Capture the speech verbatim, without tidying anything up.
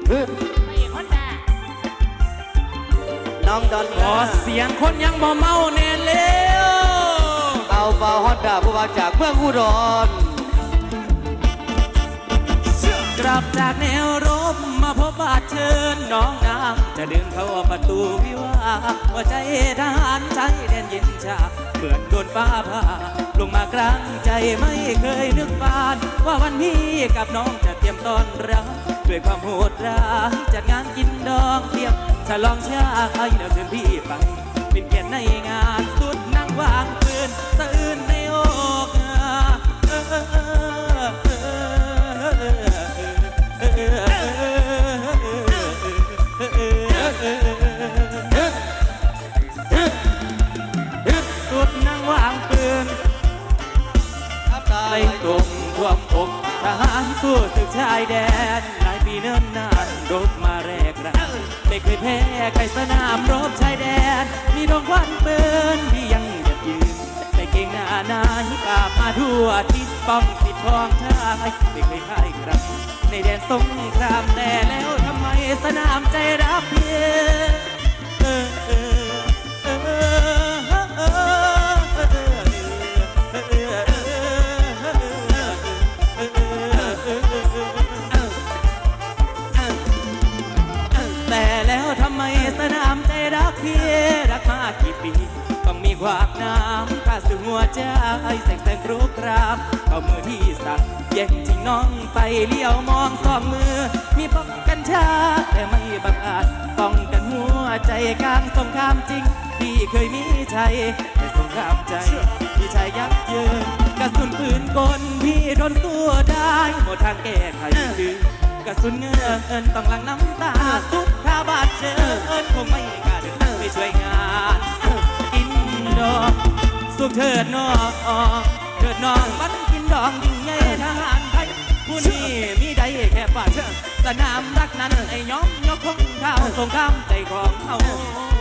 น้องดอนขอเสียงคนยังบ่เมาแน่เร็วเอาเบาฮอตดาผู้ว่าจากเมืองอุดรกลับจากแนวรบมาพบบาดเชิญน้องนางจะเดินเข้าประตูวิวาหัวใจทหารใจแดนเย็นชาเหมือนโดนฟ้าผ่าลงมากลางใจไม่เคยนึกบานว่าวันพี่กับน้องจะเตรียมต้อนรับด้วยความโหดร้ายจัดงานกินดองเทียมฉลองชาติแล้วเชิญพี่ไปเป็นเกียรติในงานสุดนั่งวางปืนสะอื้นในอกสุดนั่งวางปืนไม่ตรงท่วมอกทหารสู้ศึกชายแดนหลายปีเนิ่นนานรบมาแรกแรกไม่เคยแพ้ใครสนามรบชายแดนมีดวงควันปืนที่ยังหยัดยืนไม่เก่งหน้านายกลับมาทั่วทิศป้องสิทธิ์ของชายไม่เคยพ่ายครับในแดนสงครามแต่แล้วทำไมสนามใจรับเพียเออเออเออเออแต่แล้วทำไมสนามใจรักเพียรักมากี่ปีต้องมีความน้ำข้าสู่หัวใจแสงแสงครุกรามเอามือที่สั่นแย่งทิ้งน้องไปเลี้ยวมองสองมือมีป้องกันชาแต่ไม่บังอาจป้องกันหัวใจกลางสงครามจริงที่เคยมีชัยแต่สงครามใจที่ชายยับเยินกระสุนปืนกลพี่โดนสู้ได้หมดทางแก้ไขคือกระสุนเงินต้องหลั่งน้ำตาสุดข้าบาดเจ็บคงไม่กล้าเดินไปช่วยงานกินดอกสุขเถิดน้องเถิดน้องมันกินดองยิ่งใหญ่ทหารไทยผู้นี้มีได้แค่ฝันสนามรักนั้นไอ้ย้อมยกคงข้าวสงครามใจของเขา